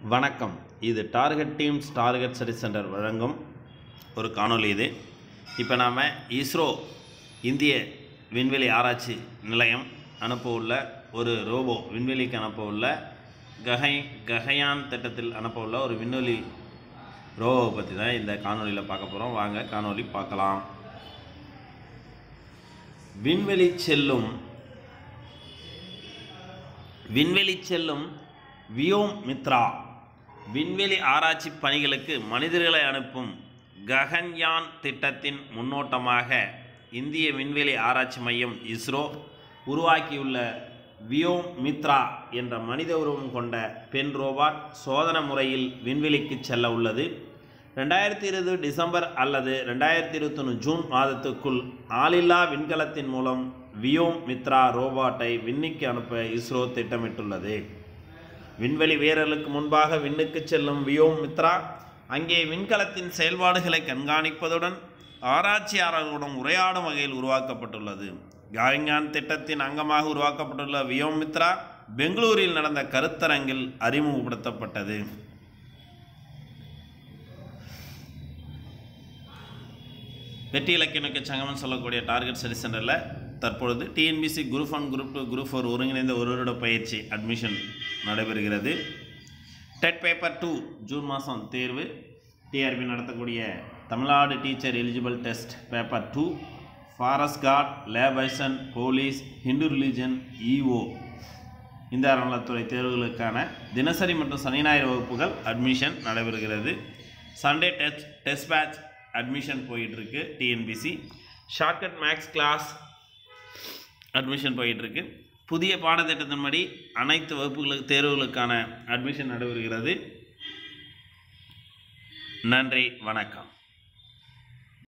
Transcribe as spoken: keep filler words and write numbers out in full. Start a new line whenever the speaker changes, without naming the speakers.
வணக்கம். இது target teams target study center வழங்கும் ஒரு காணொளி. இது இப்போ நாம் இஸ்ரோ இந்திய விண்வெளி ஆராய்ச்சி நிலையம் அனுப்ப உள்ள ஒரு ரோபோ விண்வெளிக்கு அனுப்ப உள்ள ககை ககயான் திட்டத்தில் அனுப்ப உள்ள ஒரு விண்வெளி ரோபோவை பற்றி தான் இந்த காணொலியில் பார்க்க போகிறோம். வாங்க காணொலி பார்க்கலாம். விண்வெளி செல்லும் விண்வெளி செல்லும் வியோமித்ரா விண்வெளி ஆராய்ச்சி பணிகளுக்கு மனிதர்களை அனுப்பும் ககன்யான் திட்டத்தின் முன்னோட்டமாக இந்திய விண்வெளி ஆராய்ச்சி மையம் இஸ்ரோ உருவாக்கியுள்ள வியோமித்ரா என்ற மனித உருவம் கொண்ட பெண் ரோபாட் சோதனை முறையில் விண்வெளிக்கு செல்ல உள்ளது. ரெண்டாயிரத்தி இருபது டிசம்பர் அல்லது ரெண்டாயிரத்தி இருபத்தொன்று ஜூன் மாதத்துக்குள் ஆளில்லா விண்கலத்தின் மூலம் வியோமித்ரா ரோபாட்டை விண்ணுக்கு அனுப்ப இஸ்ரோ திட்டமிட்டுள்ளது. விண்வெளி வீரர்களுக்கு முன்பாக விண்ணுக்கு செல்லும் வியோமித்ரா அங்கே விண்கலத்தின் செயல்பாடுகளை கண்காணிப்பதுடன் ஆராய்ச்சியாளர்களுடன் உரையாடும் வகையில் உருவாக்கப்பட்டுள்ளது. ககன்யான் திட்டத்தின் அங்கமாக உருவாக்கப்பட்டுள்ள வியோமித்ரா பெங்களூரில் நடந்த கருத்தரங்கில் அறிமுகப்படுத்தப்பட்டது. வெற்றி இலக்கிய நோக்கிய சங்கமம் சொல்லக்கூடிய டார்கெட் ஸ்டடி சென்டரில் தற்பொழுது TNPSC group one group two group four ஒருங்கிணைந்த ஒரு வருட பயிற்சி அட்மிஷன் நடைபெறுகிறது. டெட் பேப்பர் டூ ஜூன் மாதம் தேர்வு. டிஆர்பி நடத்தக்கூடிய Tamil Nadu teacher eligible test paper two, forest card, லேபைசன், police, Hindu religion, EO இந்த அறநிலைத்துறை தேர்வுகளுக்கான தினசரி மற்றும் சனி ஞாயிறு வகுப்புகள் அட்மிஷன் நடைபெறுகிறது. Sunday test test batch admission போயிட்டுருக்கு. TNPSC shortcut maths class admission போயிட்டுருக்கு. புதிய பாடத்திட்டத்தின்படி அனைத்து வகுப்புகளுக்கு தேர்வுகளுக்கான அட்மிஷன் நடைபெறுகிறது. நன்றி, வணக்கம்.